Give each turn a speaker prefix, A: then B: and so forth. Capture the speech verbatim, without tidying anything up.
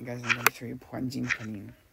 A: 应该是应该属于环境肯定。